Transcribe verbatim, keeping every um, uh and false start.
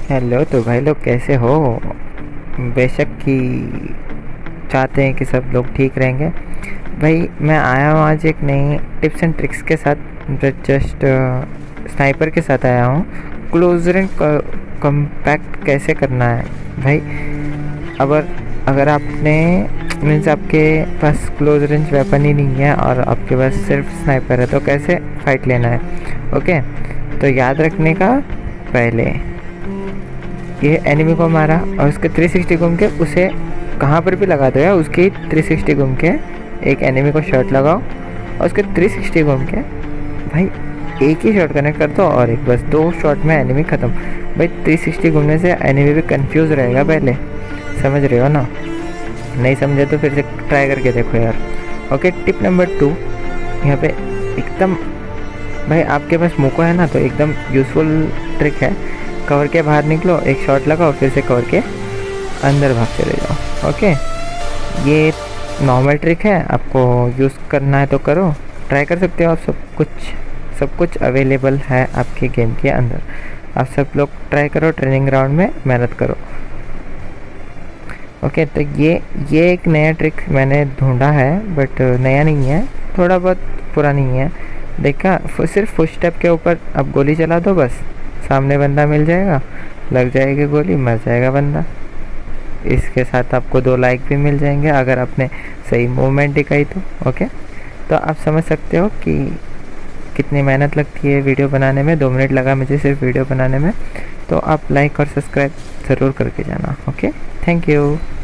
Hello, तो भाई लोग कैसे हो? बेशक कि चाहते हैं कि सब लोग ठीक रहेंगे। भाई मैं आया हूँ आज एक नई टिप्स एंड ट्रिक्स के साथ, जस्ट स्नाइपर के साथ आया हूँ। क्लोज रेंज कम्पैक्ट कैसे करना है भाई। अगर अगर आपने मीन्स आपके पास क्लोज रेंज वेपन ही नहीं है और आपके पास सिर्फ स्नाइपर है, तो कैसे फाइट लेना है। ओके, तो याद रखने का, पहले ये एनिमी को मारा और उसके थ्री सिक्सटी घूम के उसे कहाँ पर भी लगा दो, या उसकी थ्री सिक्सटी घूम के एक एनिमी को शॉट लगाओ और उसके थ्री सिक्सटी घूम के भाई एक ही शॉट कनेक्ट कर दो और एक, बस दो शॉट में एनिमी ख़त्म। भाई थ्री सिक्सटी घूमने से एनिमी भी कंफ्यूज रहेगा पहले, समझ रहे हो ना? नहीं समझे तो फिर से ट्राई करके देखो यार। ओके, टिप नंबर टू, यहाँ पे एकदम भाई आपके पास मोको है ना, तो एकदम यूज़फुल ट्रिक है। कवर के बाहर निकलो, एक शॉट लगाओ, फिर से कवर के अंदर भाग चले जाओ। ओके, ये नॉर्मल ट्रिक है, आपको यूज़ करना है तो करो, ट्राई कर सकते हो आप। सब कुछ सब कुछ अवेलेबल है आपके गेम के अंदर। आप सब लोग ट्राई करो, ट्रेनिंग ग्राउंड में मेहनत करो। ओके, तो ये ये एक नया ट्रिक मैंने ढूंढा है, बट नया नहीं है, थोड़ा बहुत पुरानी है। देखा, सिर्फ फुट स्टेप के ऊपर आप गोली चला दो, बस सामने बंदा मिल जाएगा, लग जाएगी गोली, मर जाएगा बंदा। इसके साथ आपको दो लाइक भी मिल जाएंगे अगर आपने सही मूवमेंट दिखाई तो। ओके, तो आप समझ सकते हो कि कितनी मेहनत लगती है वीडियो बनाने में। दो मिनट लगा मुझे सिर्फ वीडियो बनाने में, तो आप लाइक और सब्सक्राइब ज़रूर करके जाना। Okay, thank you.